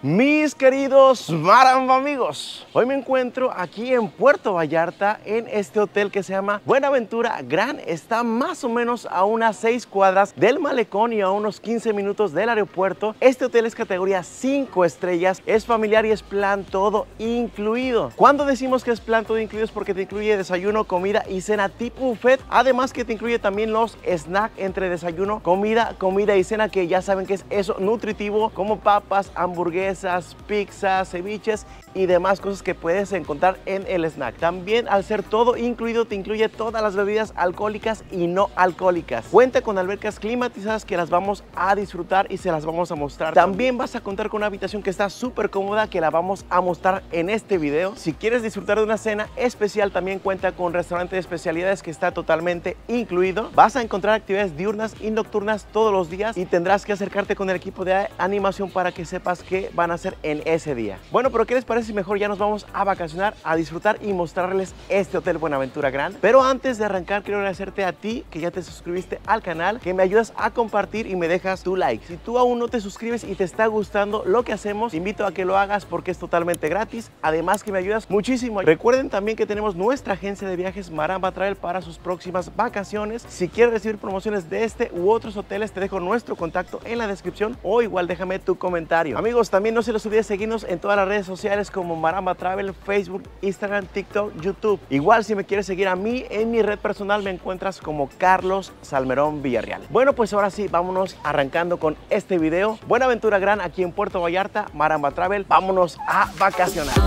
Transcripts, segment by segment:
Mis queridos Maramba amigos, hoy me encuentro aquí en Puerto Vallarta en este hotel que se llama Buenaventura Grand. Está más o menos a unas 6 cuadras del malecón y a unos 15 minutos del aeropuerto. Este hotel es categoría 5 estrellas, es familiar y es plan todo incluido. Cuando decimos que es plan todo incluido es porque te incluye desayuno, comida y cena tipo buffet, además que te incluye también los snacks entre desayuno, comida y cena, que ya saben que es eso nutritivo, como papas, hamburguesas, pizzas, ceviches y demás cosas que puedes encontrar en el snack. También, al ser todo incluido, te incluye todas las bebidas alcohólicas y no alcohólicas. Cuenta con albercas climatizadas que las vamos a disfrutar y se las vamos a mostrar. También vas a contar con una habitación que está súper cómoda, que la vamos a mostrar en este video. Si quieres disfrutar de una cena especial, también cuenta con restaurante de especialidades que está totalmente incluido. Vas a encontrar actividades diurnas y nocturnas todos los días y tendrás que acercarte con el equipo de animación para que sepas qué van a hacer en ese día. Bueno, pero ¿qué les parece si mejor ya nos vamos a vacacionar, a disfrutar y mostrarles este hotel Buenaventura Grand? Pero antes de arrancar, quiero agradecerte a ti que ya te suscribiste al canal, que me ayudas a compartir y me dejas tu like. Si tú aún no te suscribes y te está gustando lo que hacemos, te invito a que lo hagas porque es totalmente gratis. Además que me ayudas muchísimo. Recuerden también que tenemos nuestra agencia de viajes Maramba Travel para sus próximas vacaciones. Si quieres recibir promociones de este u otros hoteles, te dejo nuestro contacto en la descripción o igual déjame tu comentario. Amigos, también no se les olvide seguirnos en todas las redes sociales como Maramba Travel, Facebook, Instagram, TikTok, YouTube. Igual si me quieres seguir a mí en mi red personal me encuentras como Carlos Salmerón Villarreal. Bueno, pues ahora sí, vámonos arrancando con este video. Buenaventura Grand aquí en Puerto Vallarta, Maramba Travel. Vámonos a vacacionar.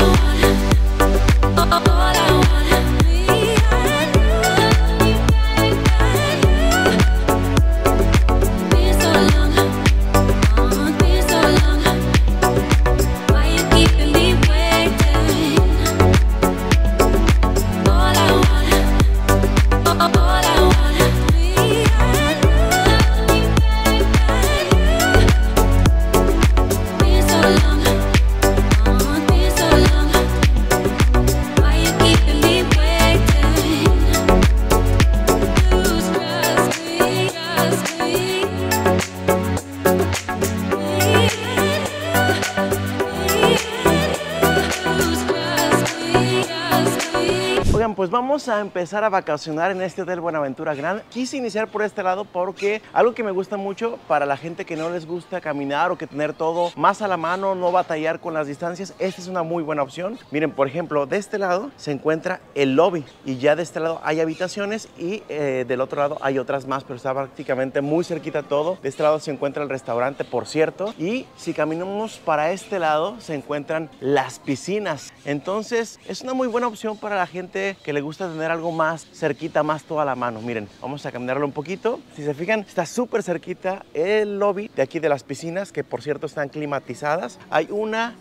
Pues vamos a empezar a vacacionar en este hotel Buenaventura Grand. Quise iniciar por este lado porque algo que me gusta mucho para la gente que no les gusta caminar o que tener todo más a la mano, no batallar con las distancias, esta es una muy buena opción. Miren, por ejemplo, de este lado se encuentra el lobby y ya de este lado hay habitaciones y del otro lado hay otras más, pero está prácticamente muy cerquita todo. De este lado se encuentra el restaurante, por cierto, y si caminamos para este lado se encuentran las piscinas. Entonces es una muy buena opción para la gente que le gusta tener algo más cerquita, más toda la mano. Miren, vamos a caminarlo un poquito. Si se fijan, está súper cerquita el lobby de aquí de las piscinas, que por cierto están climatizadas. Hay una,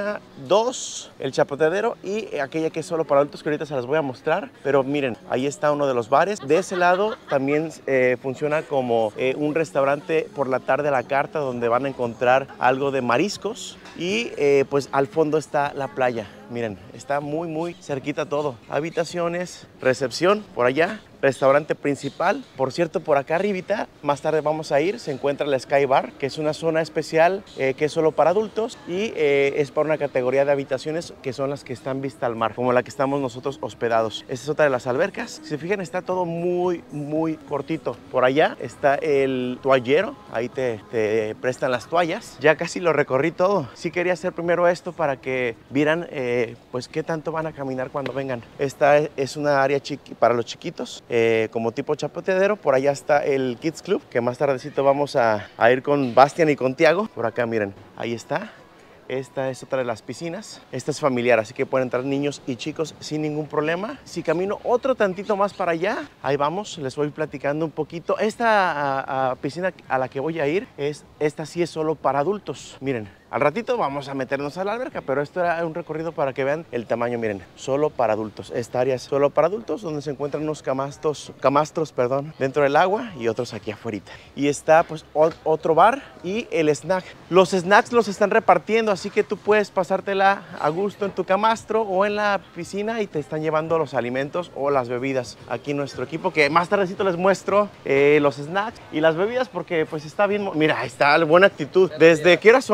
dos, el chapoteadero y aquella que es solo para adultos, que ahorita se las voy a mostrar. Pero miren, ahí está uno de los bares. De ese lado también funciona como un restaurante por la tarde a la carta, donde van a encontrar algo de mariscos. Y pues al fondo está la playa. Miren, está muy cerquita todo. Habitaciones, recepción por allá, restaurante principal. Por cierto, por acá arribita, más tarde vamos a ir, se encuentra el Sky Bar, que es una zona especial que es solo para adultos y es para una categoría de habitaciones que son las que están vista al mar, como la que estamos nosotros hospedados. Esta es otra de las albercas. Si se fijan, está todo muy cortito. Por allá está el toallero, ahí te prestan las toallas. Ya casi lo recorrí todo. Sí quería hacer primero esto para que vieran pues qué tanto van a caminar cuando vengan. Esta es una área para los chiquitos, como tipo chapoteadero. Por allá está el Kids Club, que más tardecito vamos a ir con Bastian y con Tiago. Por acá miren, ahí está. Esta es otra de las piscinas. Esta es familiar, así que pueden entrar niños y chicos sin ningún problema. Si camino otro tantito más para allá, ahí vamos, les voy platicando un poquito. Esta piscina a la que voy a ir, esta sí es solo para adultos. Miren, al ratito vamos a meternos a la alberca, pero esto era un recorrido para que vean el tamaño. Miren, solo para adultos. Esta área es solo para adultos, donde se encuentran unos camastros, dentro del agua y otros aquí afuera. Y está pues otro bar y el snack. Los snacks los están repartiendo, así que tú puedes pasártela a gusto en tu camastro o en la piscina y te están llevando los alimentos o las bebidas. Aquí nuestro equipo, que más tardecito les muestro los snacks y las bebidas porque pues está bien. Mira, ahí está, buena actitud. ¿Desde qué horas son? De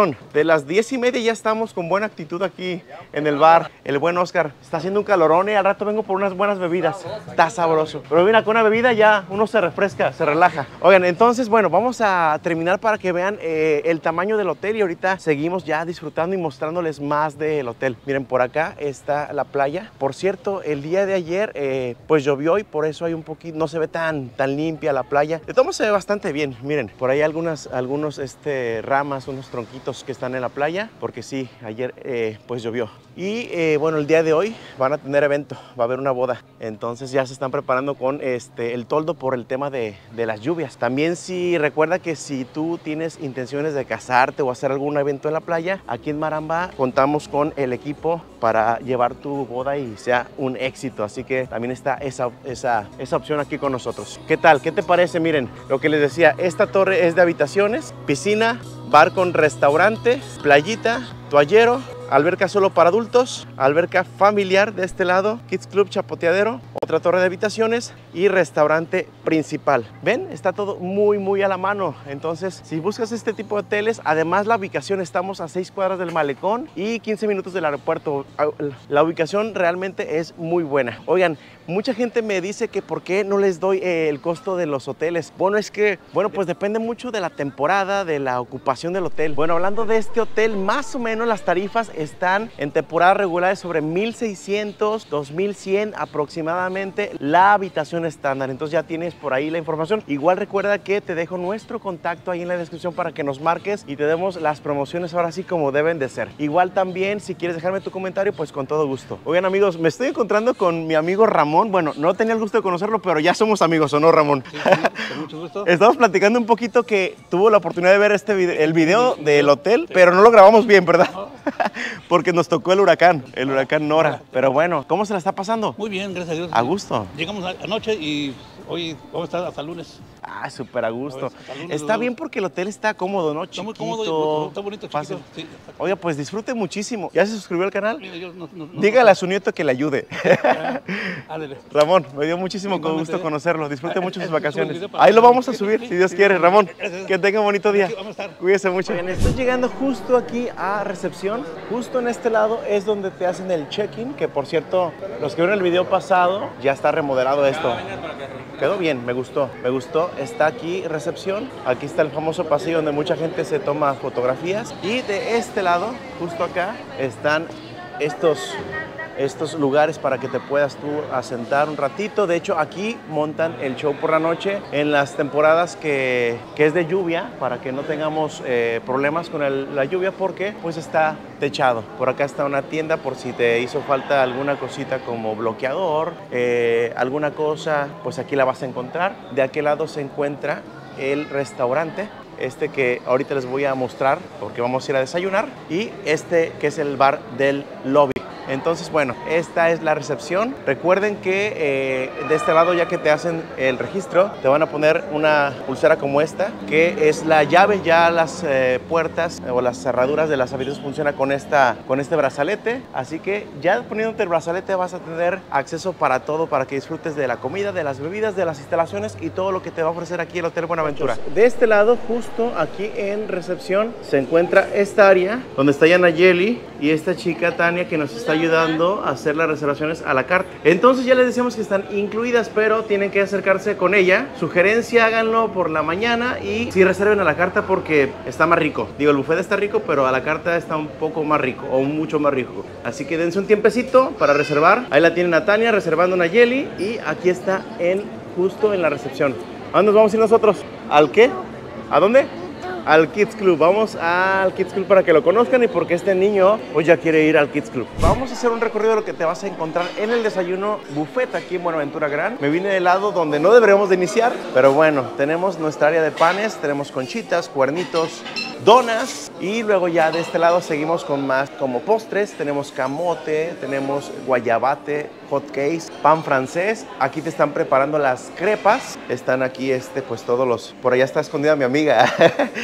las 10:30 ya estamos con buena actitud aquí en el bar. El buen Oscar está haciendo un calorón y al rato vengo por unas buenas bebidas. Está sabroso. Pero mira, con una bebida ya uno se refresca, se relaja. Oigan, entonces, bueno, vamos a terminar para que vean el tamaño del hotel y ahorita seguimos ya disfrutando y mostrándoles más del hotel. Miren, por acá está la playa. Por cierto, el día de ayer pues llovió y por eso hay un poquito, no se ve tan limpia la playa. De todo modo se ve bastante bien. Miren, por ahí algunos ramas, unos tronquitos que están en la playa, porque sí, ayer pues llovió. Y bueno, el día de hoy van a tener evento, va a haber una boda. Entonces ya se están preparando con el toldo por el tema de las lluvias. También recuerda que si tú tienes intenciones de casarte o hacer algún evento en la playa, aquí en Maramba contamos con el equipo para llevar tu boda y sea un éxito. Así que también está esa opción aquí con nosotros. ¿Qué tal? ¿Qué te parece? Miren, lo que les decía, esta torre es de habitaciones, piscina, bar con restaurante, playita, toallero, alberca solo para adultos, alberca familiar de este lado, Kids Club Chapoteadero, otra torre de habitaciones y restaurante principal. ¿Ven? Está todo muy a la mano. Entonces, si buscas este tipo de hoteles, además la ubicación, estamos a 6 cuadras del malecón y 15 minutos del aeropuerto. La ubicación realmente es muy buena. Oigan, mucha gente me dice que por qué no les doy el costo de los hoteles. Bueno, es que, pues depende mucho de la temporada, de la ocupación del hotel. Bueno, hablando de este hotel, más o menos las tarifas están en temporada regular sobre 1,600, 2,100 aproximadamente la habitación estándar. Entonces ya tienes por ahí la información. Igual recuerda que te dejo nuestro contacto ahí en la descripción para que nos marques y te demos las promociones ahora sí como deben de ser. Igual también si quieres dejarme tu comentario, pues con todo gusto. Oigan amigos, me estoy encontrando con mi amigo Ramón. Bueno, no tenía el gusto de conocerlo, pero ya somos amigos, ¿o no, Ramón? Sí, con mucho gusto. Estamos platicando un poquito que tuvo la oportunidad de ver el video del hotel, pero no lo grabamos bien, ¿verdad? No. Porque nos tocó el huracán Nora. Pero bueno, ¿cómo se la está pasando? Muy bien, gracias a Dios. A gusto. Llegamos anoche y hoy vamos a estar hasta lunes. Ah, súper a gusto. Hasta lunes, Está bien porque el hotel está cómodo, ¿no? Está muy Chiquito, cómodo, está bonito, fácil. chiquito. Sí, Oiga, pues disfrute muchísimo. ¿Ya se suscribió al canal? mira, yo no, Dígale a su nieto que le ayude. Ándale. Ramón, me dio muchísimo Igualmente, gusto conocerlo. Disfrute mucho sus Sube el vacaciones. video para Ahí lo que- vamos a subir, si Dios quiere. Ramón, Gracias. que tenga un bonito día. Aquí vamos a estar. Cuídese mucho. Bien, estoy llegando justo aquí a recepción. Justo en este lado es donde te hacen el check-in, que por cierto, los que vieron el video pasado, ya está remodelado esto. Quedó bien, me gustó. Está aquí recepción. Aquí está el famoso pasillo donde mucha gente se toma fotografías. Y de este lado, justo acá, están estos lugares para que te puedas tú asentar un ratito. De hecho, aquí montan el show por la noche en las temporadas que es de lluvia, para que no tengamos problemas con la lluvia, porque pues está techado. Por acá está una tienda por si te hizo falta alguna cosita como bloqueador, alguna cosa, pues aquí la vas a encontrar. De aquel lado se encuentra el restaurante, que ahorita les voy a mostrar porque vamos a ir a desayunar, y que es el bar del lobby. Entonces, bueno, esta es la recepción. Recuerden que de este lado, ya que te hacen el registro, te van a poner una pulsera como esta, que es la llave. Ya las puertas o las cerraduras de las habitaciones funcionan con este brazalete. Así que ya poniéndote el brazalete vas a tener acceso para todo, para que disfrutes de la comida, de las bebidas, de las instalaciones y todo lo que te va a ofrecer aquí el Hotel Buenaventura. De este lado, justo aquí en recepción, se encuentra esta área donde está Yanayeli y esta chica Tania, que nos está ayudando a hacer las reservaciones a la carta. Entonces ya les decíamos que están incluidas, pero tienen que acercarse con ella. Sugerencia, háganlo por la mañana y sí reserven a la carta porque está más rico. Digo, el buffet está rico, pero a la carta está un poco más rico o mucho más rico. Así que dense un tiempecito para reservar. Ahí la tienen a Tania reservando una Yeli y aquí está justo en la recepción. ¿A dónde nos vamos a ir nosotros? ¿Al qué? ¿A dónde? Al Kids Club. Vamos al Kids Club para que lo conozcan y porque este niño pues ya quiere ir al Kids Club. Vamos a hacer un recorrido de lo que te vas a encontrar en el desayuno buffet aquí en Buenaventura Gran. Me vine del lado donde no deberíamos de iniciar, pero bueno, tenemos nuestra área de panes, tenemos conchitas, cuernitos, donas, y luego ya de este lado seguimos con más como postres. Tenemos camote, tenemos guayabate, hot cakes, pan francés. Aquí te están preparando las crepas. Están aquí pues todos por allá está escondida mi amiga.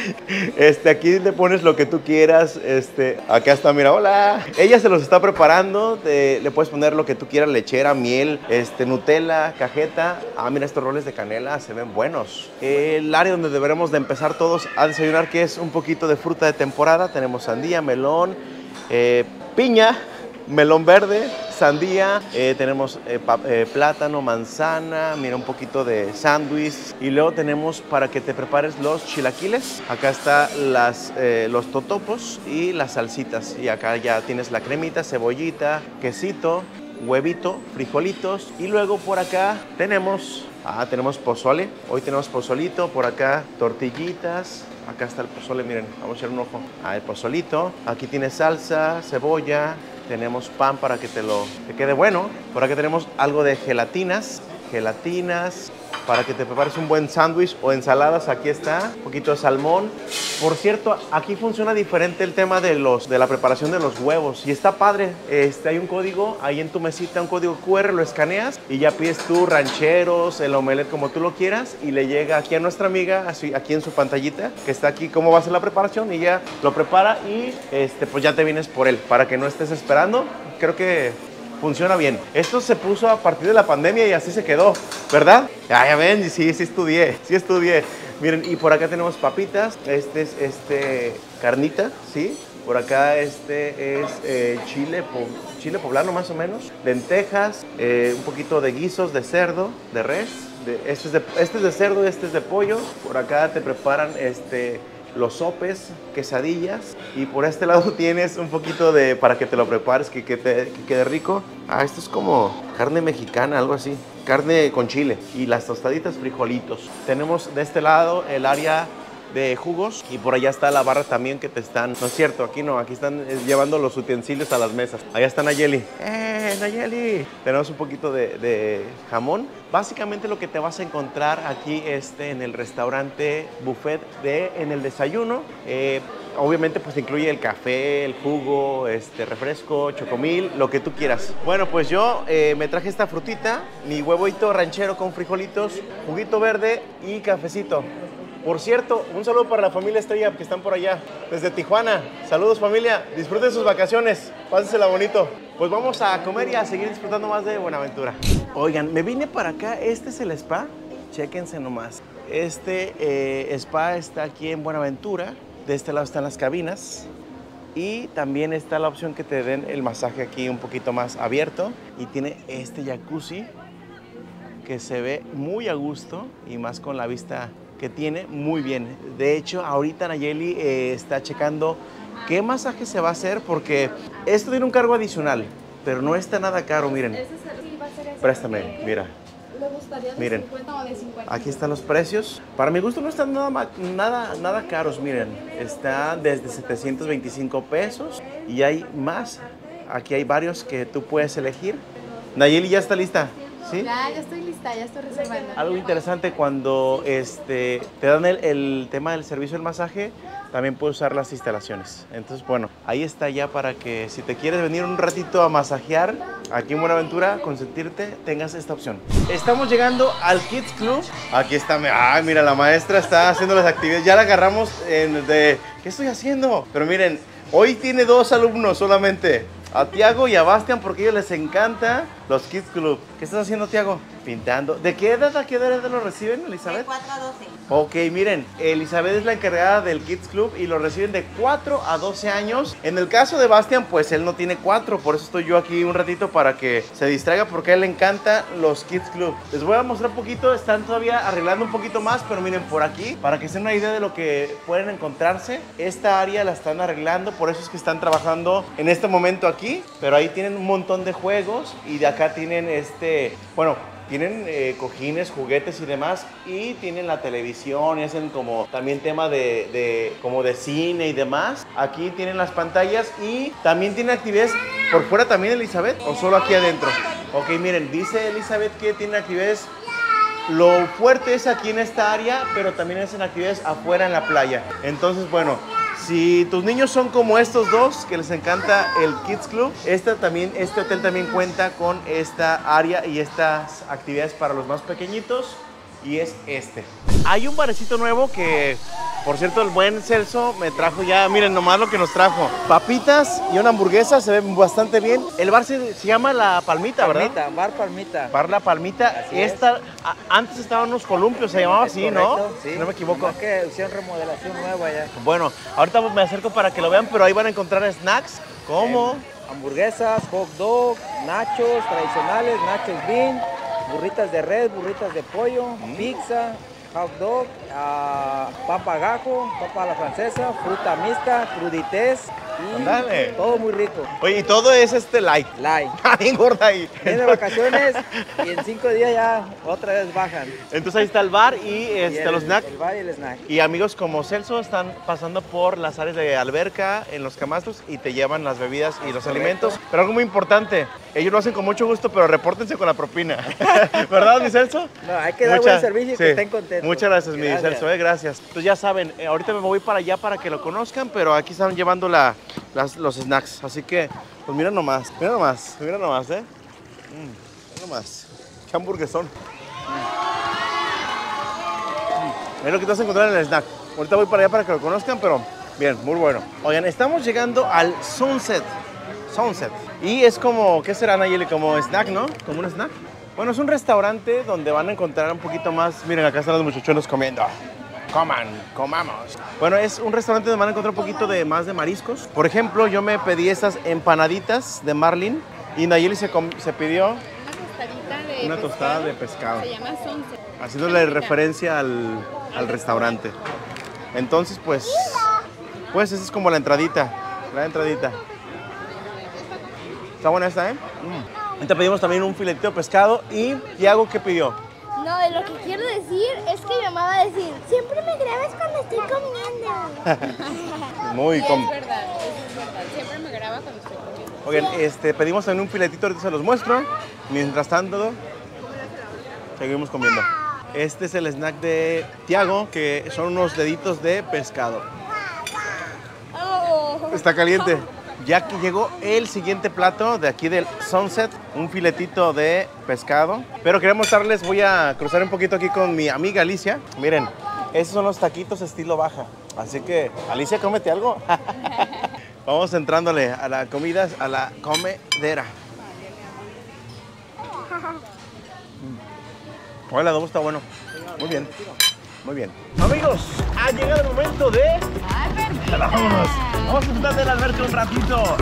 Aquí le pones lo que tú quieras. Acá está, mira, hola. Ella se los está preparando. Le puedes poner lo que tú quieras, lechera, miel, Nutella, cajeta. Ah, mira, estos roles de canela se ven buenos. El área donde deberemos de empezar todos a desayunar, que es un poquito de fruta de temporada. Tenemos sandía, melón, piña, melón verde, sandía, tenemos plátano, manzana, mira, un poquito de sándwich. Y luego tenemos para que te prepares los chilaquiles. Acá está los totopos y las salsitas. Y acá ya tienes la cremita, cebollita, quesito, huevito, frijolitos. Y luego por acá tenemos pozole. Hoy tenemos pozolito, por acá tortillitas. Acá está el pozole, miren, vamos a echar un ojo. El pozolito. Aquí tiene salsa, cebolla. Tenemos pan para que te quede bueno. Por acá tenemos algo de gelatinas para que te prepares un buen sándwich o ensaladas. Aquí está, un poquito de salmón. Por cierto, aquí funciona diferente el tema de la preparación de los huevos y está padre. Hay un código ahí en tu mesita, un código QR, lo escaneas y ya pides tú rancheros, el omelette como tú lo quieras y le llega aquí a nuestra amiga, así, aquí en su pantallita, que está aquí cómo va a ser la preparación y ya lo prepara y pues ya te vienes por él para que no estés esperando. Creo que funciona bien. Esto se puso a partir de la pandemia y así se quedó, ¿verdad? Ya ven, sí estudié. Miren, y por acá tenemos papitas. Carnita, ¿sí? Por acá es chile poblano más o menos. Lentejas, un poquito de guisos de cerdo, de res. Este es de cerdo, este es de pollo. Por acá te preparan los sopes, quesadillas, y por este lado tienes un poquito para que te lo prepares, que quede rico. Esto es como carne mexicana, algo así, carne con chile, y las tostaditas, frijolitos. Tenemos de este lado el área de jugos y por allá está la barra también que te están, no es cierto, aquí no, aquí están llevando los utensilios a las mesas. Allá está Nayeli. Nayeli! Tenemos un poquito de jamón. Básicamente lo que te vas a encontrar aquí en el restaurante buffet en el desayuno. Obviamente pues incluye el café, el jugo, refresco, chocomil, lo que tú quieras. Bueno, pues yo me traje esta frutita, mi huevito ranchero con frijolitos, juguito verde y cafecito. Por cierto, un saludo para la familia Estrella que están por allá, desde Tijuana. Saludos familia, disfruten sus vacaciones, pásensela bonito. Pues vamos a comer y a seguir disfrutando más de Buenaventura. Oigan, me vine para acá, este es el spa, chéquense nomás. Spa está aquí en Buenaventura, de este lado están las cabinas. Y también está la opción que te den el masaje aquí un poquito más abierto. Y tiene este jacuzzi que se ve muy a gusto y más con la vista que tiene, muy bien. De hecho, ahorita Nayeli está checando qué masaje se va a hacer porque esto tiene un cargo adicional, pero no está nada caro, miren. Préstame, mira. Miren, aquí están los precios. Para mi gusto no están nada caros, miren. Está desde 725 pesos y hay más. Aquí hay varios que tú puedes elegir. Nayeli, ¿ya está lista? ¿Sí? Ya estoy lista, ya estoy reservando. Algo interesante cuando te dan el tema del servicio del masaje, también puedes usar las instalaciones. Entonces, bueno, ahí está ya para que si te quieres venir un ratito a masajear aquí en Buenaventura, consentirte, tengas esta opción. Estamos llegando al Kids Club. Aquí está, mira, la maestra está haciendo las actividades. Ya la agarramos ¿qué estoy haciendo? Pero miren, hoy tiene 2 alumnos solamente. A Tiago y a Bastian porque a ellos les encanta los Kids Club. ¿Qué estás haciendo, Tiago? Pintando. ¿De qué edad a qué edad lo reciben, Elizabeth? De 4 a 12. Ok, miren, Elizabeth es la encargada del Kids Club y lo reciben de 4 a 12 años. En el caso de Bastian, pues él no tiene 4, por eso estoy yo aquí un ratito para que se distraiga porque a él le encantan los Kids Club. Les voy a mostrar un poquito, están todavía arreglando un poquito más, pero miren por aquí, para que se den una idea de lo que pueden encontrarse. Esta área la están arreglando, por eso es que están trabajando en este momento aquí, pero ahí tienen un montón de juegos y de acá tienen tienen cojines, juguetes y demás, y tienen la televisión y hacen como también tema como de cine y demás. Aquí tienen las pantallas y también tienen actividades por fuera también, Elizabeth, o solo aquí adentro. Ok, miren, dice Elizabeth que tienen actividades. Lo fuerte es aquí en esta área, pero también hacen actividades afuera en la playa. Entonces, bueno, si tus niños son como estos dos, que les encanta el Kids Club, este hotel también cuenta con esta área y estas actividades para los más pequeñitos. y es este. Hay un barecito nuevo que, por cierto, el buen Celso me trajo ya, miren nomás lo que nos trajo. Papitas y una hamburguesa, se ven bastante bien. El bar se llama La Palmita, ¿verdad? Palmita, Bar Palmita. Bar La Palmita. Así Antes estaban unos columpios, se llamaba así, ¿no? Sí. Si no me equivoco. Es que hicieron remodelación nueva ya. Bueno, ahorita me acerco para que lo vean, pero ahí van a encontrar snacks como... Hamburguesas, hot dog, nachos tradicionales, nachos bean, burritas de res, burritas de pollo, pizza, hot dog, papa gajo, papa a la francesa, fruta mixta, crudités y Ándale. todo muy rico. Oye, y todo es light. Light. Bien gorda ahí. Vienen de vacaciones y en 5 días ya otra vez bajan. Entonces ahí está el bar y, Y los snacks. El bar y el snack. Y amigos como Celso están pasando por las áreas de alberca en los camastros y te llevan las bebidas y los alimentos. Pero algo muy importante, ellos lo hacen con mucho gusto, pero repórtense con la propina. ¿Verdad, mi Celso? No, hay que dar buen servicio y que estén contentos. Muchas gracias, mi Gracias. Celso, gracias. Entonces ya saben, ahorita me voy para allá para que lo conozcan, pero aquí están llevando los snacks. Así que, pues mira nomás, ¿eh? Mira nomás. Qué hamburguesón. Es lo que te vas a encontrar en el snack. Ahorita voy para allá para que lo conozcan, pero bien, muy bueno. Oigan, estamos llegando al Sunset. Y es como, ¿qué será, Nayeli? Como snack, ¿no? Como un snack. Bueno, es un restaurante donde van a encontrar un poquito más. Miren, acá están los muchachones comiendo. Comamos. Bueno, es un restaurante donde van a encontrar un poquito más de mariscos. Por ejemplo, yo me pedí estas empanaditas de marlin y Nayeli se pidió una tostada de pescado. Se llama Sunset. Haciéndole referencia al restaurante. Entonces, pues esa es como la entradita. Está buena esta, ¿eh? Ahorita pedimos también un filetito de pescado y Tiago, ¿qué pidió? No, lo que quiero decir es que mi mamá va a decir, siempre me grabas cuando estoy comiendo. Muy Eso es verdad. Siempre me graba cuando estoy comiendo. Oigan, pedimos también un filetito, ahorita se los muestro. Mientras tanto, seguimos comiendo. Este es el snack de Tiago, que son unos deditos de pescado. Está caliente. Ya que llegó el siguiente plato de aquí del Sunset, un filetito de pescado. Pero quería mostrarles, voy a cruzar un poquito aquí con mi amiga Alicia. Miren, esos son los taquitos estilo baja. Así que, Alicia, cómete algo. Vamos entrándole a la comida, a la comedera. Hola, el adobo está bueno. Muy bien. Amigos, ha llegado el momento de... ¡Vámonos! Vamos a disfrutar del alberca un ratito.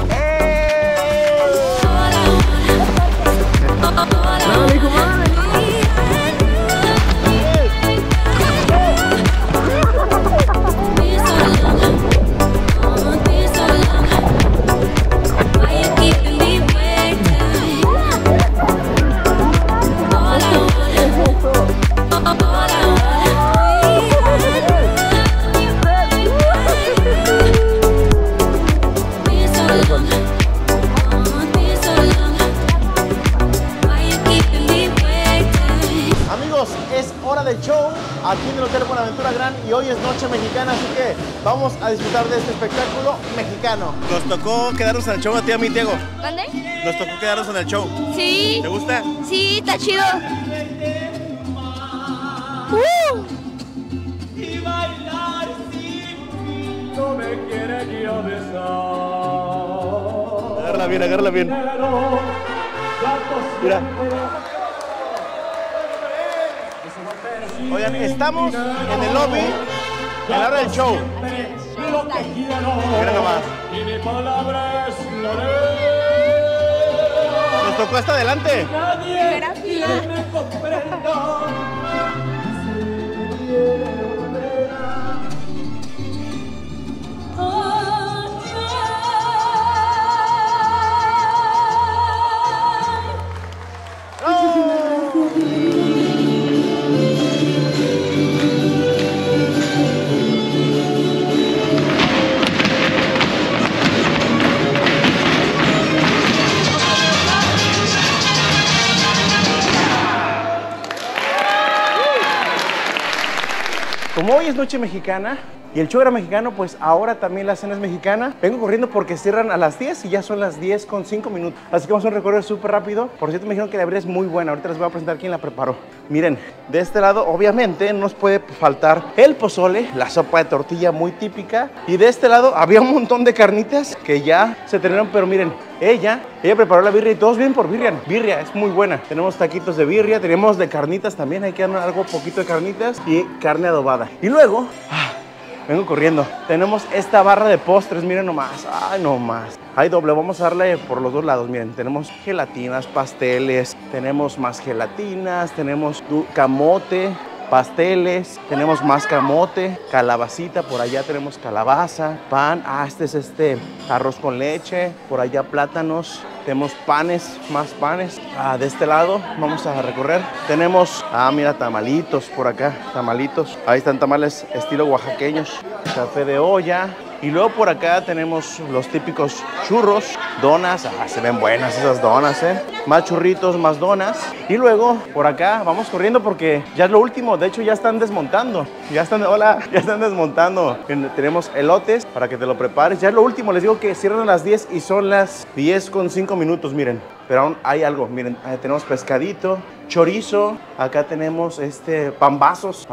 Amigos, es hora del show aquí en el Hotel Buenaventura Gran y hoy es noche mexicana, así que vamos a disfrutar de este espectáculo mexicano. Nos tocó quedarnos en el show a ti y a mí, Diego. ¿Dónde? Nos tocó quedarnos en el show. Sí. ¿Te gusta? Sí, está chido. Agárrala bien. Mira. Oigan, estamos en el lobby a la hora del show. Mira nomás. Nos tocó hasta adelante. Como hoy es noche mexicana, Y el show era mexicano, pues ahora también la cena es mexicana. Vengo corriendo porque cierran a las 10 y ya son las 10 con 5 minutos. Así que vamos a un recorrido súper rápido. Por cierto, me dijeron que la abril es muy buena. Ahorita les voy a presentar quién la preparó. Miren, de este lado obviamente no nos puede faltar el pozole, la sopa de tortilla muy típica. Y de este lado había un montón de carnitas que ya se terminaron, pero miren, ella preparó la birria y todos vienen por birria. Birria es muy buena. Tenemos taquitos de birria, tenemos de carnitas también. Hay que dar algo poquito de carnitas y carne adobada. Y luego, vengo corriendo. Tenemos esta barra de postres, miren nomás. Ay, nomás. Hay doble, vamos a darle por los dos lados. Miren, tenemos gelatinas, pasteles, tenemos más gelatinas, tenemos camote, pasteles, tenemos más camote, calabacita, por allá tenemos calabaza, pan, este es arroz con leche, por allá plátanos, tenemos panes, más panes. De este lado vamos a recorrer, tenemos, mira, tamalitos por acá, tamalitos, ahí están tamales estilo oaxaqueños, café de olla. Y luego por acá tenemos los típicos churros, donas. Se ven buenas esas donas, Más churritos, más donas. Y luego por acá vamos corriendo porque ya es lo último. De hecho ya están desmontando. Ya están desmontando. Tenemos elotes para que te lo prepares. Ya es lo último. Les digo que cierran a las 10 y son las 10 con 5 minutos, miren. Pero aún hay algo, miren, tenemos pescadito, chorizo. Acá tenemos pambazos,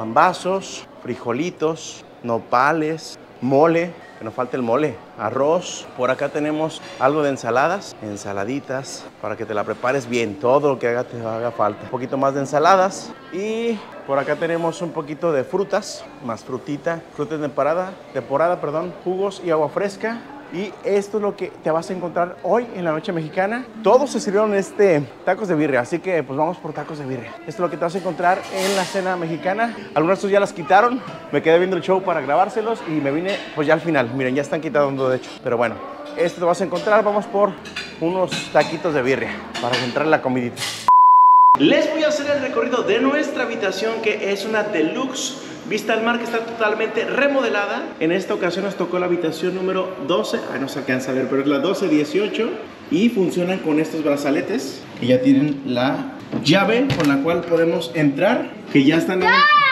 frijolitos, nopales, mole. Que no falte el mole, arroz. Por acá tenemos algo de ensaladas, ensaladitas, para que te la prepares bien, todo lo que te haga falta. Un poquito más de ensaladas y por acá tenemos un poquito de frutas, más fruta de temporada, jugos y agua fresca. Y esto es lo que te vas a encontrar hoy en la noche mexicana. Todos se sirvieron tacos de birria, así que pues vamos por tacos de birria. Esto es lo que te vas a encontrar en la cena mexicana. Algunos de estos ya las quitaron. Me quedé viendo el show para grabárselos y me vine pues ya al final. Miren, ya están quitando de hecho. Pero bueno, esto te vas a encontrar. Vamos por unos taquitos de birria para entrar en la comidita. Les voy a hacer el recorrido de nuestra habitación, que es una deluxe vista al mar, que está totalmente remodelada. En esta ocasión nos tocó la habitación número 12. No se alcanza a ver, pero es la 1218. Y funcionan con estos brazaletes que ya tienen la llave con la cual podemos entrar, que ya están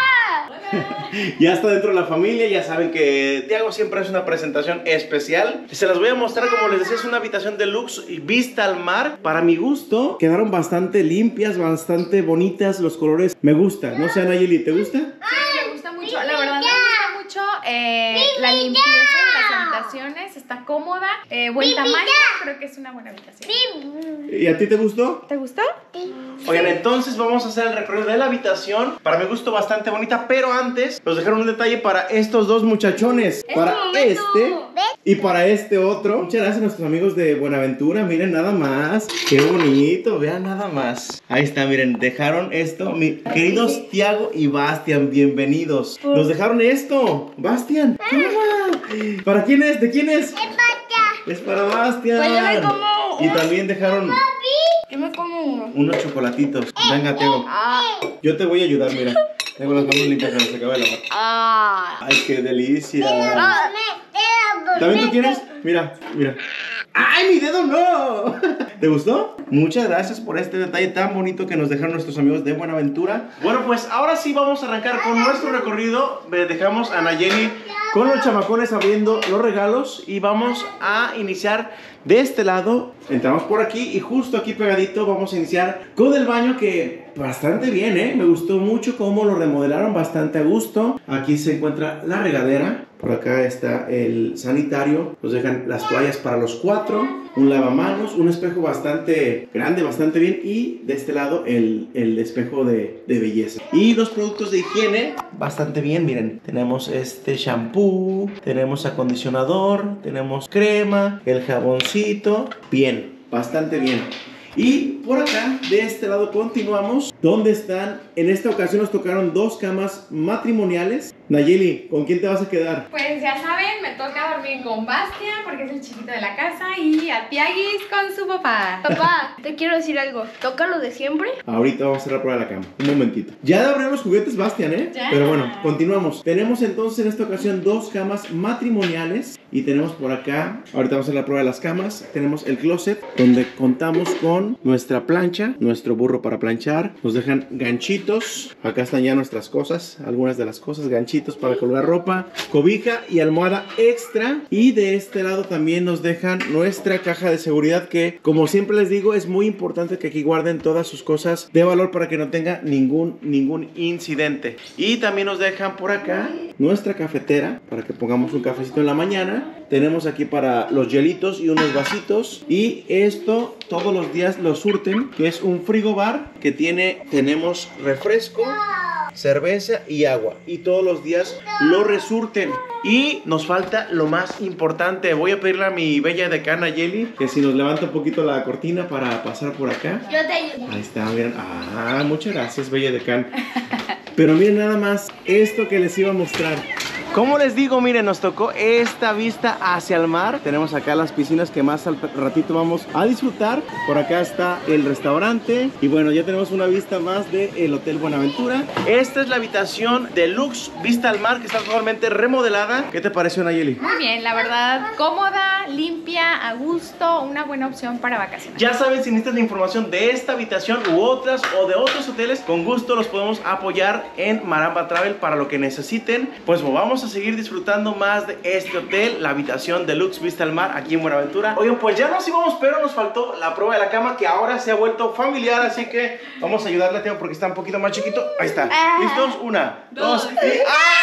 ya está dentro de la familia. Ya saben que Tiago siempre hace una presentación especial. Se las voy a mostrar. Como les decía, es una habitación deluxe y vista al mar. Para mi gusto quedaron bastante limpias, bastante bonitas. Los colores me gustan. No sé, Nayeli, ¿te gusta? Me gusta mucho, la verdad me gusta mucho la limpieza de las habitaciones, está cómoda, buen tamaño, creo que es una buena habitación. ¿Y a ti te gustó? ¿Te gustó? Oigan, entonces vamos a hacer el recorrido de la habitación. Para mi gusto bastante bonita, pero antes nos dejaron un detalle para estos dos muchachones. Para y para este otro. Muchas gracias a nuestros amigos de Buenaventura. Miren nada más, qué bonito, vean nada más. Ahí está, miren, dejaron esto. Queridos Tiago y Bastian, bienvenidos. Nos dejaron esto. Bastian, toma. ¿Para quién es? ¿De quién es? Es para Bastian. Pues yo me como y también dejaron yo me como unos chocolatitos. Venga, Tiago. Yo te voy a ayudar, mira. Tengo las manos limpias, pero se acaba de lavar. Ay, qué delicia. ¿También tú quieres? Mira, mira. ¡Ay, mi dedo no! ¿Te gustó? Muchas gracias por este detalle tan bonito que nos dejaron nuestros amigos de Buenaventura. Bueno, pues ahora sí vamos a arrancar con nuestro recorrido. Dejamos a Nayeli con los chamacones abriendo los regalos y vamos a iniciar de este lado. Entramos por aquí y justo aquí pegadito vamos a iniciar con el baño, que bastante bien, me gustó mucho cómo lo remodelaron, bastante a gusto. Aquí se encuentra la regadera, por acá está el sanitario, nos dejan las toallas para los 4, un lavamanos, un espejo bastante grande, bastante bien, y de este lado el espejo de belleza. Y los productos de higiene, bastante bien, miren, tenemos shampoo, tenemos acondicionador, tenemos crema, el jaboncito, bien, bastante bien. Y por acá, de este lado continuamos, donde están, en esta ocasión nos tocaron 2 camas matrimoniales. Nayeli, ¿con quién te vas a quedar? Pues ya saben, me toca dormir con Bastian porque es el chiquito de la casa, y a Tiaguis con su papá. Papá, te quiero decir algo. ¿Toca lo de siempre? Ahorita vamos a hacer la prueba de la cama. Un momentito. Ya abrieron los juguetes, Bastian, Ya. Pero bueno, continuamos. Tenemos entonces en esta ocasión 2 camas matrimoniales. Y tenemos por acá, ahorita vamos a hacer la prueba de las camas. Tenemos el closet, donde contamos con nuestra nuestra plancha, nuestro burro para planchar. Nos dejan ganchitos. Acá están ya nuestras cosas, algunas de las cosas, ganchitos para colgar ropa, cobija y almohada extra. Y de este lado también nos dejan nuestra caja de seguridad, que como siempre les digo, es muy importante que aquí guarden todas sus cosas de valor para que no tenga ningún incidente. Y también nos dejan por acá nuestra cafetera para que pongamos un cafecito en la mañana. Tenemos aquí para los hielitos y unos vasitos. Y esto todos los días lo surten, que es un frigobar que tenemos refresco, cerveza y agua, y todos los días lo resurten. Y nos falta lo más importante. Voy a pedirle a mi bella decana Yeli que si nos levanta un poquito la cortina para pasar por acá. Yo te ayudo. Ahí está, miren. Muchas gracias, bella decana. Pero miren nada más esto que les iba a mostrar. Como les digo, miren, nos tocó esta vista hacia el mar. Tenemos acá las piscinas que más al ratito vamos a disfrutar. Por acá está el restaurante. Y bueno, ya tenemos una vista más del Hotel Buenaventura. Esta es la habitación deluxe vista al mar, que está totalmente remodelada. ¿Qué te pareció, Nayeli? Muy bien, la verdad, cómoda, limpia, a gusto, una buena opción para vacacionar. Ya saben, si necesitan la información de esta habitación u otras o de otros hoteles, con gusto los podemos apoyar en Maramba Travel para lo que necesiten. Pues vamos a seguir disfrutando más de este hotel, la habitación deluxe vista al mar aquí en Buenaventura. Oigan, pues ya nos íbamos, pero nos faltó la prueba de la cama, que ahora se ha vuelto familiar, así que vamos a ayudarle a Teo porque está un poquito más chiquito. Ahí está. ¿Listos? 1, 2 y...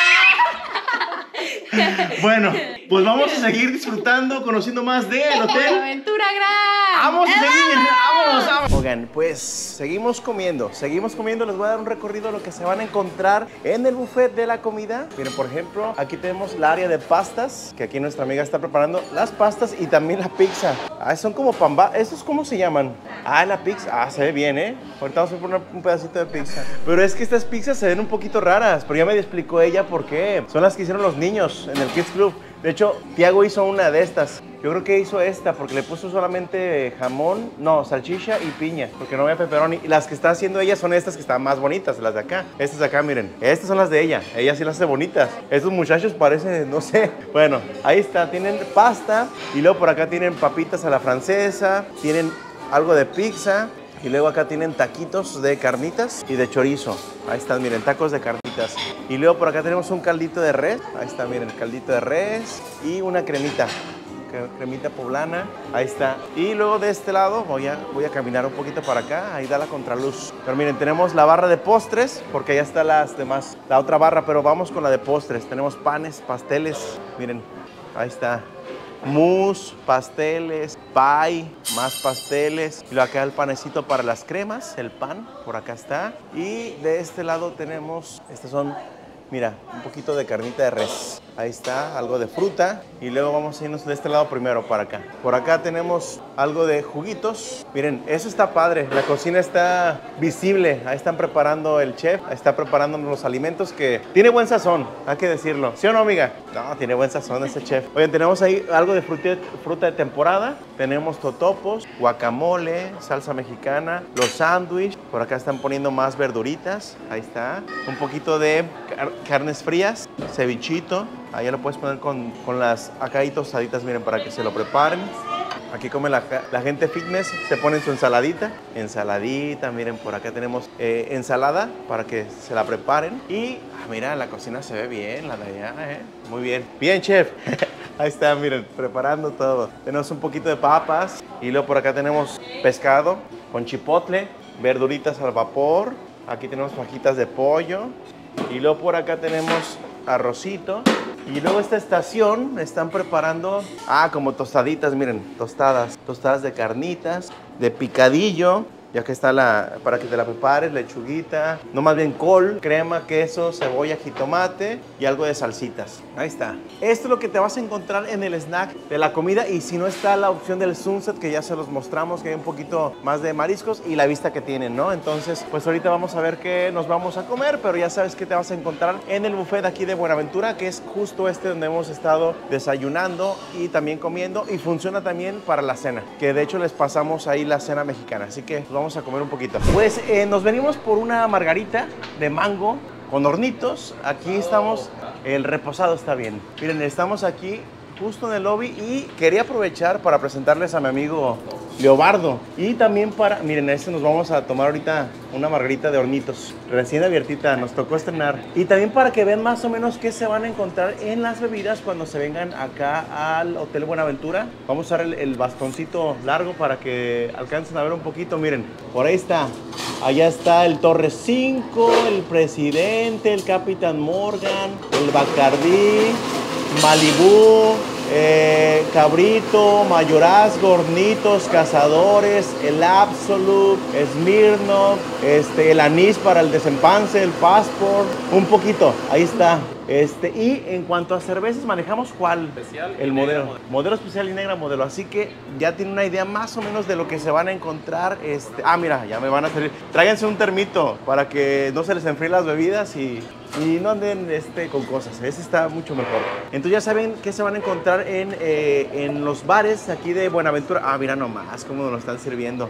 Bueno, pues vamos a seguir disfrutando, conociendo más del hotel Buenaventura Gran. ¡Vamos a seguir! ¡Vamos! Oigan, pues seguimos comiendo. Les voy a dar un recorrido de lo que se van a encontrar en el buffet de la comida. Miren, por ejemplo, aquí tenemos el área de pastas, que aquí nuestra amiga está preparando las pastas y también la pizza. Son como pamba. ¿Estos cómo se llaman? La pizza. Se ve bien, ¿eh? Ahorita vamos a poner un pedacito de pizza. Pero es que estas pizzas se ven un poquito raras, pero ya me explicó ella por qué. Son las que hicieron los niños en el Kids Club. De hecho, Tiago hizo una de estas. Yo creo que hizo esta porque le puso solamente jamón, salchicha y piña, porque no había pepperoni. Y las que está haciendo ella son estas que están más bonitas, las de acá. Estas de acá, miren. Estas son las de ella. Ella sí las hace bonitas. Estos muchachos parecen, no sé. Bueno, ahí está. Tienen pasta y luego por acá tienen papitas a la francesa. Tienen algo de pizza. Y luego acá tienen taquitos de carnitas y de chorizo. Ahí están, miren, tacos de carnitas. Y luego por acá tenemos un caldito de res. Ahí está, miren, caldito de res y una cremita poblana. Ahí está. Y luego de este lado voy a caminar un poquito para acá. Ahí da la contraluz. Pero miren, tenemos la barra de postres, porque allá está las demás, la otra barra. Pero vamos con la de postres. Tenemos panes, pasteles. Miren, ahí está. Mousse, pasteles, pie, más pasteles. Y luego acá el panecito para las cremas, el pan, por acá está. Y de este lado tenemos, estas son, mira, un poquito de carnita de res. Ahí está, algo de fruta. Y luego vamos a irnos de este lado primero para acá. Por acá tenemos algo de juguitos. Miren, eso está padre. La cocina está visible. Ahí están preparando el chef. Ahí está preparando los alimentos, que tiene buen sazón, hay que decirlo. ¿Sí o no, amiga? No, tiene buen sazón ese chef. Oigan, tenemos ahí algo de fruta de temporada. Tenemos totopos, guacamole, salsa mexicana, los sándwiches. Por acá están poniendo más verduritas. Ahí está. Un poquito de carnes frías, cevichito. Ahí ya lo puedes poner con las acá ahí tostaditas, miren, para que se lo preparen. Aquí come la gente fitness, se pone su ensaladita, miren, por acá tenemos ensalada para que se la preparen. Y mira, la cocina se ve bien, la de allá, muy bien. Bien, chef. Ahí está, miren, preparando todo. Tenemos un poquito de papas y luego por acá tenemos pescado con chipotle, verduritas al vapor. Aquí tenemos fajitas de pollo y luego por acá tenemos arrocito. Y luego esta estación están preparando, como tostaditas, miren, tostadas de carnitas, de picadillo. Ya que está para que te la prepares, lechuguita, no, más bien col, crema, queso, cebolla, jitomate y algo de salsitas. Ahí está. Esto es lo que te vas a encontrar en el snack de la comida, y si no está la opción del sunset, que ya se los mostramos, que hay un poquito más de mariscos y la vista que tienen, ¿no? Entonces, pues ahorita vamos a ver qué nos vamos a comer, pero ya sabes que te vas a encontrar en el buffet de aquí de Buenaventura, que es justo donde hemos estado desayunando y también comiendo, y funciona también para la cena, que de hecho les pasamos ahí la cena mexicana, así que vamos a comer un poquito. Pues nos venimos por una margarita de mango con hornitos. Aquí estamos, el reposado está bien. Miren, estamos aquí justo en el lobby y quería aprovechar para presentarles a mi amigo Leobardo. Y también para, miren, nos vamos a tomar ahorita una margarita de hornitos, recién abiertita, nos tocó estrenar. Y también para que vean más o menos qué se van a encontrar en las bebidas cuando se vengan acá al Hotel Buenaventura. Vamos a usar el bastoncito largo para que alcancen a ver un poquito. Miren, por ahí está. Allá está el Torre 5, el Presidente, el Capitán Morgan, el Bacardí, Malibú, Cabrito, Mayorazgo, Hornitos, Cazadores, el Absolute, Smirnoff, el anís para el desempance, el Passport, un poquito, ahí está. Y en cuanto a cervezas, manejamos ¿cuál? Especial el modelo. Modelo especial y negra modelo. Así que ya tienen una idea más o menos de lo que se van a encontrar. Mira, ya me van a servir. Tráiganse un termito para que no se les enfríen las bebidas y no anden con cosas. Ese está mucho mejor. Entonces ya saben qué se van a encontrar en los bares aquí de Buenaventura. Mira nomás cómo nos lo están sirviendo.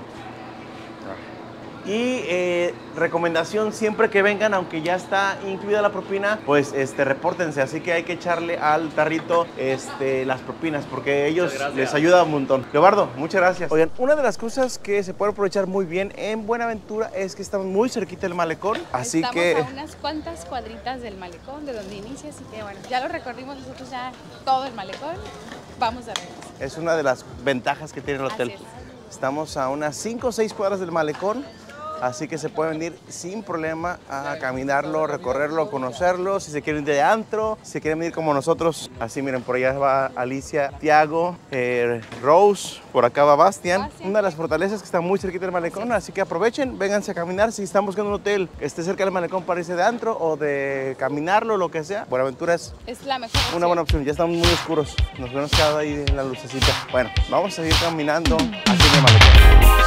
Y recomendación, siempre que vengan, aunque ya está incluida la propina, pues repórtense, así que hay que echarle al tarrito las propinas, porque ellos les ayuda un montón. Leobardo, muchas gracias. Oigan, una de las cosas que se puede aprovechar muy bien en Buenaventura es que estamos muy cerquita del malecón, así que... Estamos a unas cuantas cuadritas del malecón, de donde inicia, así que bueno, ya lo recorrimos nosotros ya todo el malecón, vamos a ver. Es una de las ventajas que tiene el hotel. Estamos a unas 5 o 6 cuadras del malecón. Así que se pueden venir sin problema a caminarlo, recorrerlo, conocerlo. Si se quieren ir de antro, si quieren venir como nosotros. Así miren, por allá va Alicia, Tiago, Rose, por acá va Bastian. Una de las fortalezas que está muy cerquita del malecón. Así que aprovechen, vénganse a caminar. Si están buscando un hotel que esté cerca del malecón para irse de antro o de caminarlo, lo que sea, Buenaventura es la mejor opción. Una buena opción. Ya estamos muy oscuros. Nos hemos quedado ahí en la lucecita. Bueno, vamos a seguir caminando hacia el malecón.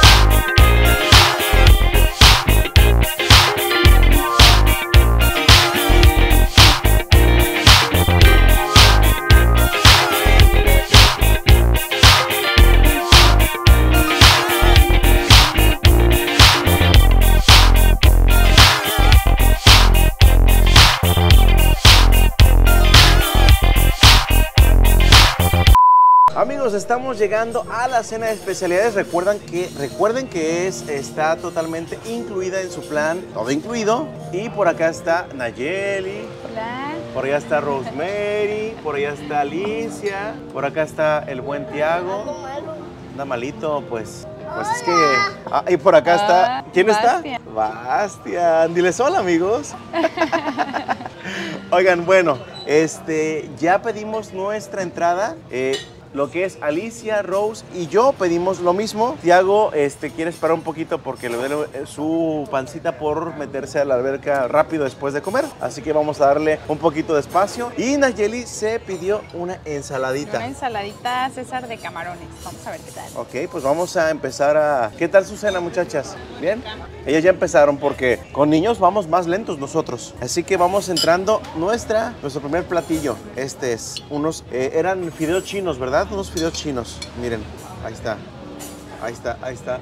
Amigos, estamos llegando a la cena de especialidades. Recuerden que está totalmente incluida en su plan, todo incluido. Y por acá está Nayeli. Hola. Por allá está Rosemary. Por allá está Alicia. Por acá está el buen Tiago. Anda malito, pues es que... y por acá está... ¿Quién Bastian. está? Bastian. Diles hola, amigos. Oigan, bueno, ya pedimos nuestra entrada. Lo que es Alicia, Rose y yo pedimos lo mismo. Tiago quiere esperar un poquito porque le duele su pancita por meterse a la alberca rápido después de comer. Así que vamos a darle un poquito de espacio. Y Nayeli se pidió una ensaladita. Una ensaladita César de camarones. Vamos a ver qué tal. Ok, pues vamos a empezar a... ¿Qué tal su cena, muchachas? ¿Bien? Ellas ya empezaron porque con niños vamos más lentos nosotros. Así que vamos entrando nuestro primer platillo. Eran fideos chinos, ¿verdad? Unos fideos chinos. Miren, ahí está. Ahí está.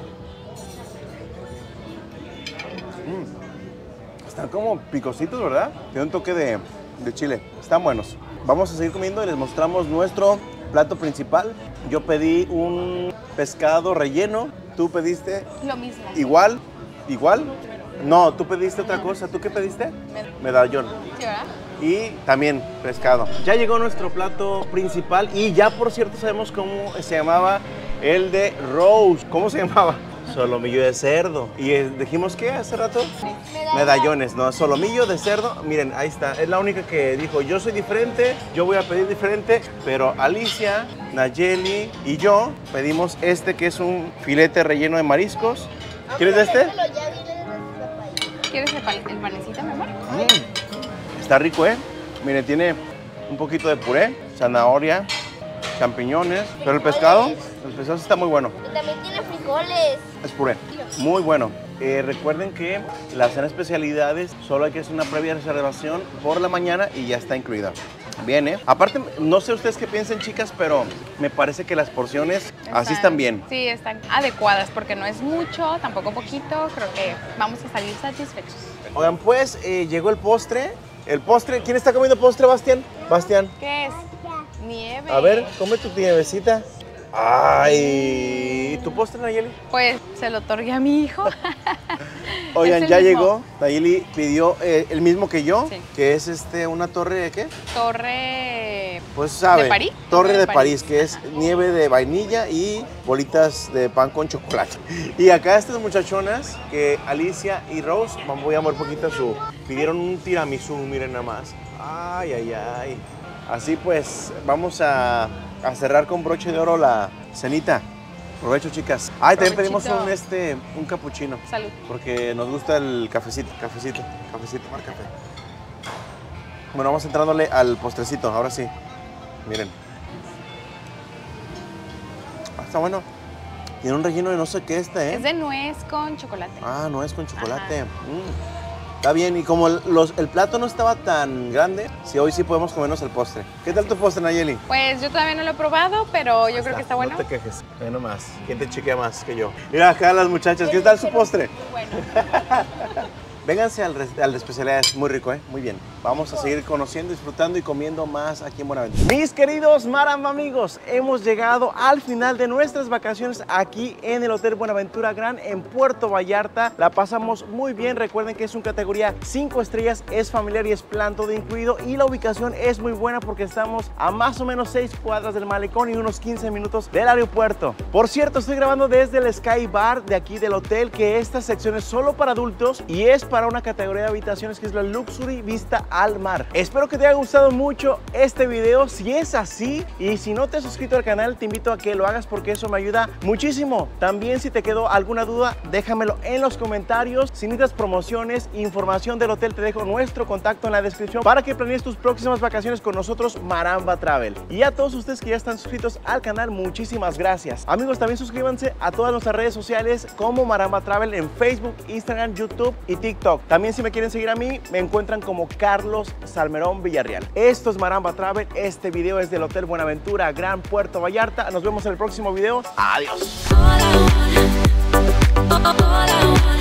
Están como picositos, ¿verdad? Tiene un toque de chile. Están buenos. Vamos a seguir comiendo y les mostramos nuestro plato principal. Yo pedí un pescado relleno. ¿Tú pediste? Lo mismo. ¿Igual? No, tú pediste otra cosa. ¿Tú qué pediste? Medallón. Sí, ¿verdad? Y también pescado. Ya llegó nuestro plato principal y ya por cierto sabemos cómo se llamaba el de Rose. ¿Cómo se llamaba? Solomillo de cerdo. ¿Y dijimos qué hace rato? Medallones, ¿no? Solomillo de cerdo. Miren, ahí está. Es la única que dijo, yo soy diferente, yo voy a pedir diferente. Pero Alicia, Nayeli y yo pedimos que es un filete relleno de mariscos. ¿Quieres de este? ¿Quieres el panecito, mi amor? Está rico, ¿eh? Miren, tiene un poquito de puré, zanahoria, champiñones. Pero el pescado sí está muy bueno. Y también tiene frijoles. Es puré. Muy bueno. Recuerden que la cena de especialidades solo hay que hacer una previa reservación por la mañana y ya está incluida. Bien, ¿eh? Aparte, no sé ustedes qué piensen, chicas, pero me parece que las porciones así están bien. Sí, están adecuadas porque no es mucho, tampoco poquito. Creo que vamos a salir satisfechos. Oigan, pues llegó el postre. El postre, ¿quién está comiendo postre, Bastian? Bastian. ¿Qué es? Nieve. A ver, come tu nievecita. Ay, ¿tu postre, Nayeli? Pues se lo otorgué a mi hijo. Oigan, Es el ya mismo. llegó. Nayeli pidió el mismo que yo, Sí. que es una torre de ¿qué? Torre Pues sabe. ¿De París? Torre de París, que es nieve de vainilla y bolitas de pan con chocolate. Y acá estas muchachonas, que Alicia y Rose, voy a mover poquito pidieron un tiramisú, miren nada más. Ay, ay, ay. Así pues, vamos a cerrar con broche de oro la cenita. Provecho, chicas. Ay, también pedimos un capuchino. Salud. Porque nos gusta el cafecito, más café. Bueno, vamos entrándole al postrecito, ahora sí. Miren. Está bueno. Tiene un relleno de no sé qué ¿eh? Es de nuez con chocolate. Ah, no es con chocolate. Está bien, y como el plato no estaba tan grande, sí, hoy sí podemos comernos el postre. ¿Qué tal tu postre, Nayeli? Pues yo todavía no lo he probado, pero yo creo que está bueno. No te quejes, ve nomás. ¿Quién te chequea más que yo? Mira acá las muchachas, ¿qué tal su postre? Bueno. Vénganse al de especialidades, muy rico, ¿eh? Muy bien. Vamos a seguir conociendo, disfrutando y comiendo más aquí en Buenaventura. Mis queridos Maramba amigos, hemos llegado al final de nuestras vacaciones aquí en el Hotel Buenaventura Gran en Puerto Vallarta. La pasamos muy bien, recuerden que es un categoría 5 estrellas, es familiar y es plan todo incluido, y la ubicación es muy buena porque estamos a más o menos 6 cuadras del malecón y unos 15 minutos del aeropuerto. Por cierto, estoy grabando desde el Sky Bar de aquí del hotel, que esta sección es solo para adultos y es para una categoría de habitaciones que es la Luxury Vista al Mar. Espero que te haya gustado mucho este video. Si es así y si no te has suscrito al canal, te invito a que lo hagas porque eso me ayuda muchísimo. También, si te quedó alguna duda, déjamelo en los comentarios. Si necesitas promociones, información del hotel, te dejo nuestro contacto en la descripción para que planees tus próximas vacaciones con nosotros, Maramba Travel. Y a todos ustedes que ya están suscritos al canal, muchísimas gracias. Amigos, también suscríbanse a todas nuestras redes sociales como Maramba Travel en Facebook, Instagram, YouTube y TikTok. También, si me quieren seguir a mí, me encuentran como Carlos Salmerón Villarreal. Esto es Maramba Travel. Este video es del Hotel Buenaventura Gran Puerto Vallarta. Nos vemos en el próximo video. Adiós. All I want